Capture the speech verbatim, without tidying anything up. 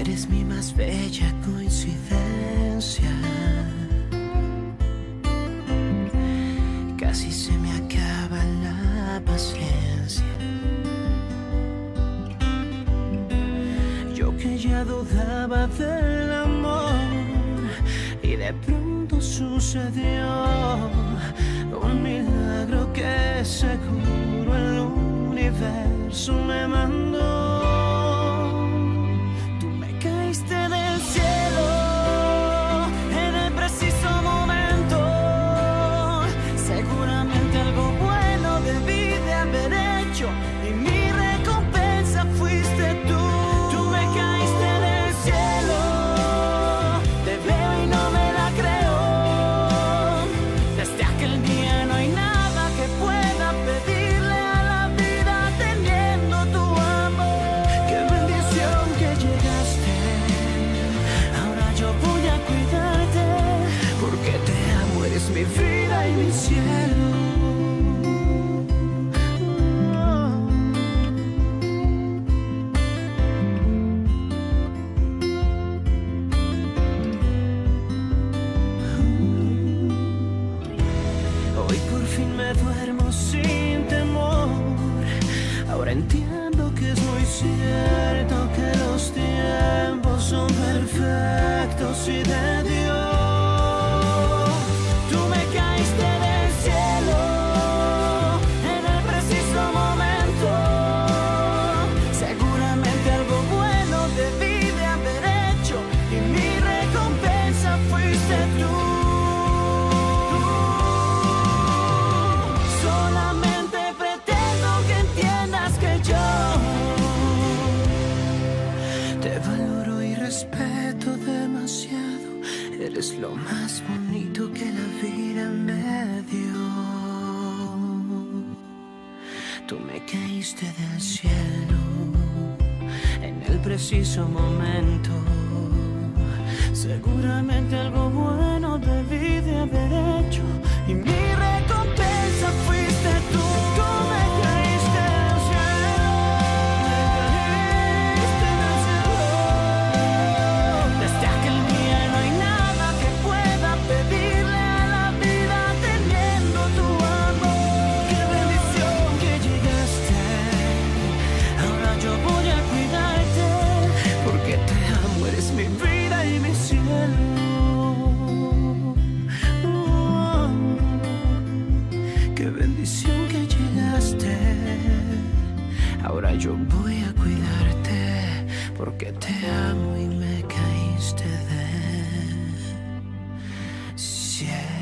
Eres mi más bella coincidencia. Casi se me acaba la paciencia. Yo que ya dudaba del amor y de pronto sucedió un milagro que seguro el universo me mandó. Tú me caíste del cielo en el preciso momento. Seguramente algo bueno debí de haber hecho y mi recompensa fuiste tú. Tú me caíste del cielo, te veo y no me la creo. Desde aquel día no hay nada que pueda pedirle a la vida teniendo tu amor. Qué bendición que llegaste, ahora yo voy a cuidarte, porque te amo, eres mi vida y mi cielo. Hoy por fin me duermo sin temor. Ahora entiendo que es muy cierto que los tiempos son perfectos y de Dios. Tú me caíste del cielo en el preciso momento. Seguramente algo bueno debí de haber hecho y mi recompensa fuiste tú. Solamente pretendo que entiendas que yo te valoro y respeto demasiado. Eres lo más bonito que la vida me dio. Tú me caíste del cielo en el preciso momento. Seguramente algo bueno debí de haber hecho y mi recompensa fuiste tú. Tú me caíste del cielo, me caíste del cielo. Desde aquel día no hay nada que pueda pedirle a la vida teniendo tu amor. Qué bendición que llegaste, ahora yo voy a cuidarte, porque te amo, eres mi vida y mi cielo. Oh, qué bendición que llegaste, ahora yo voy a cuidarte, porque te amo y me caíste del cielo.